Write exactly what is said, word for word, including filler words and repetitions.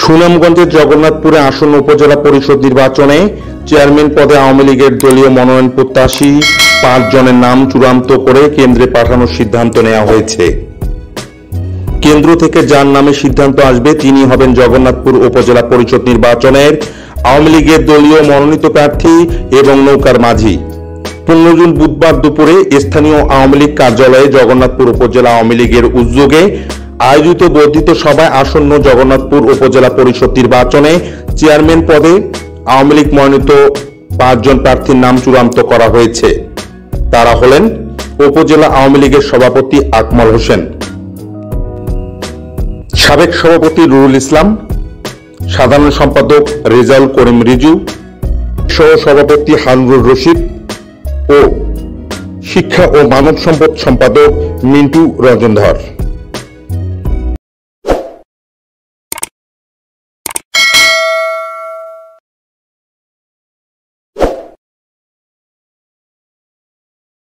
সুনামগঞ্জের জগন্নাথপুরে আসন্ন উপজেলা পরিষদ নির্বাচনে চেয়ারম্যান পদে আওয়ামী লীগের দলীয় মনোনয়ন প্রত্যাশী পাঁচ জনের নাম চূড়ান্ত করে কেন্দ্রে পাঠানোর সিদ্ধান্ত নেওয়া হয়েছে। কেন্দ্র থেকে যার নামে সিদ্ধান্ত আসবে তিনি হবেন জগন্নাথপুর উপজেলা পরিষদ নির্বাচনের আওয়ামী লীগের দলীয় মনোনীত প্রার্থী এবং নৌকার মাঝি। পনেরো জুন বুধবার দুপুরে স্থানীয় আওয়ামী লীগ কার্যালয়ে জগন্নাথপুর উপজেলা আওয়ামী লীগের উদ্যোগে আয়োজিত বর্ধিত সভায় আসন্ন জগন্নাথপুর উপজেলা পরিষদ নির্বাচনে চেয়ারম্যান পদে আওয়ামী লীগ মনোনীত পাঁচজন প্রার্থীর নাম চূড়ান্ত করা হয়েছে। তারা হলেন উপজেলা আওয়ামী লীগের সভাপতি আকমল হোসেন, সাবেক সভাপতি রুহুল ইসলাম, সাধারণ সম্পাদক রেজাউল করিম রিজু, সহ সভাপতি হারুনুর রশিদ ও শিক্ষা ও মানব সম্পদ সম্পাদক মিন্টু রঞ্জনধর।